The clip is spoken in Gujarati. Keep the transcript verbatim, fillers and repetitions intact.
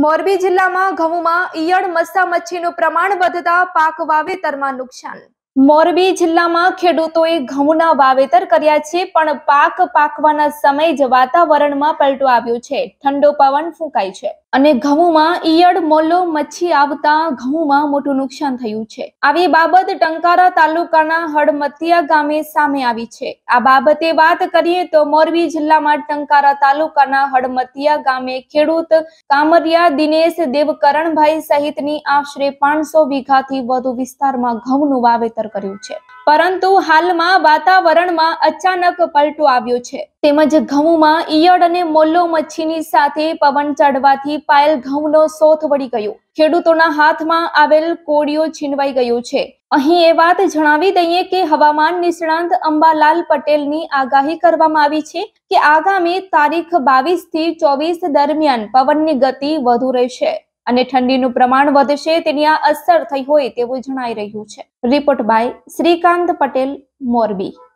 મોરબી જિલ્લામાં ઘઉંમાં ઈયળ મસ્સા મચ્છીનું પ્રમાણ વધતા પાક વાવેતરમાં નુકસાન। મોરબી જિલ્લામાં ખેડૂતોએ ઘઉંના વાવેતર કર્યા છે, પણ પાક પાકવાના સમય જ વાતાવરણમાં પલટો આવ્યો છે। ઠંડો પવન ફૂંકાય છે અને ઘઉંમાં ઈયળ મોલો મચ્છી આવતા ઘઉંમાં મોટું નુકસાન થયું છે। આવી બાબત ટંકારા તાલુકાના હડમતિયા ગામે સામે આવી છે। આ બાબતે વાત કરીએ તો મોરબી જિલ્લામાં ટંકારા તાલુકાના હડમતિયા ગામે ખેડૂત કામરિયા દિનેશ દેવકરણભાઈ સહિતની આશરે પાંચસો વીઘાથી વધુ વિસ્તારમાં ઘઉંનું વાવેતર કર્યું છે, પરંતુ હાલમાં વાતાવરણમાં અચાનક પલટો આવ્યો છે, તેમજ ઘઉંમાં ઈયળ અને મોલો મચ્છીની સાથે પવન ચડવાથી પાયેલ ઘઉંનો સોથ વળી ગયો। ખેડૂતોના હાથમાં આવેલ કોળિયો છીનવાઈ ગયો છે। અહીં એ વાત જણાવી દઈએ કે હવામાન નિષ્ણાંત અંબાલાલ પટેલની આગાહી કરવામાં આવી છે કે આગામી તારીખ બાવીસ થી ચોવીસ દરમિયાન પવનની ગતિ વધુ રહેશે અને ઠંડીનું પ્રમાણ વધશે, તેની આ અસર થઈ હોય તેવું જણાઈ રહ્યું છે। Report by Shrikant Patel, Morbi.